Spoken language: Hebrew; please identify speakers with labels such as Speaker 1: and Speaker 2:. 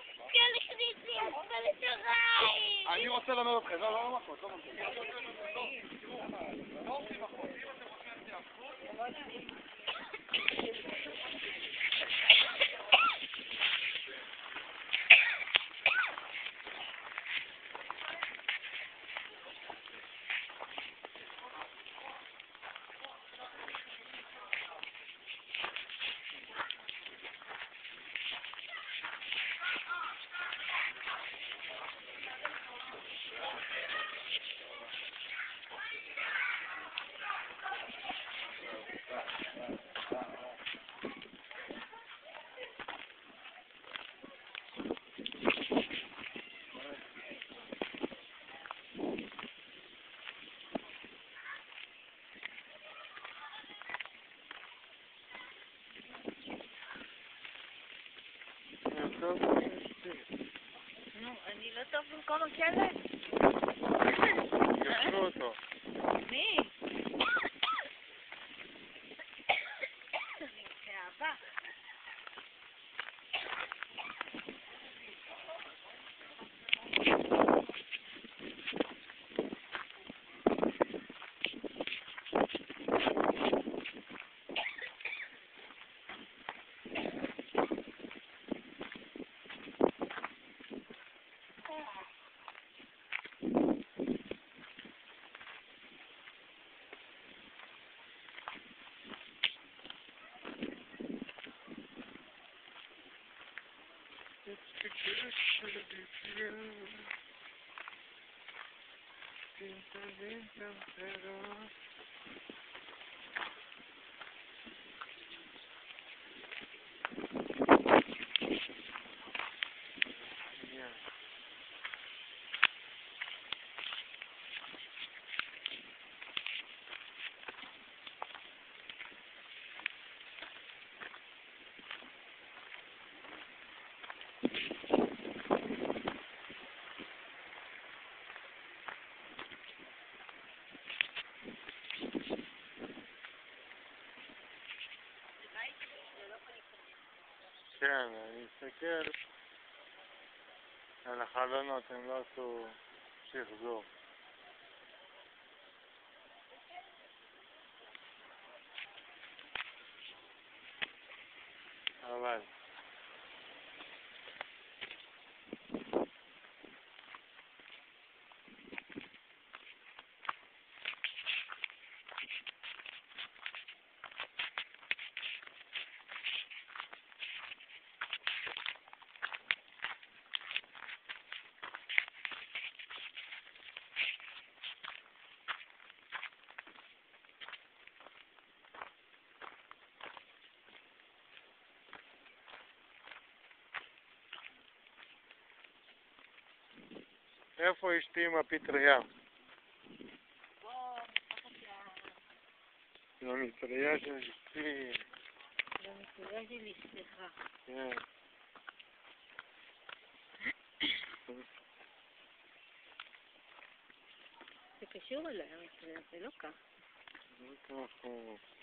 Speaker 1: אני רוצה ללמד אתכם, לא מכות, לא מכות. לא עושים מכות.
Speaker 2: נו, אני לא טוב במקום הכלב?
Speaker 1: ישנו אותו.
Speaker 2: מי? אני באהבה.
Speaker 1: כן, אני אסתכל על החלונות, הם לא עשו שחזור. אבל איפה אשתי עם הפטריה? במטריה של אשתי.
Speaker 2: במטריה של אשתך.
Speaker 1: כן.
Speaker 2: זה קשור אליי, המטריה, זה לא כך.
Speaker 1: זה לא ככה.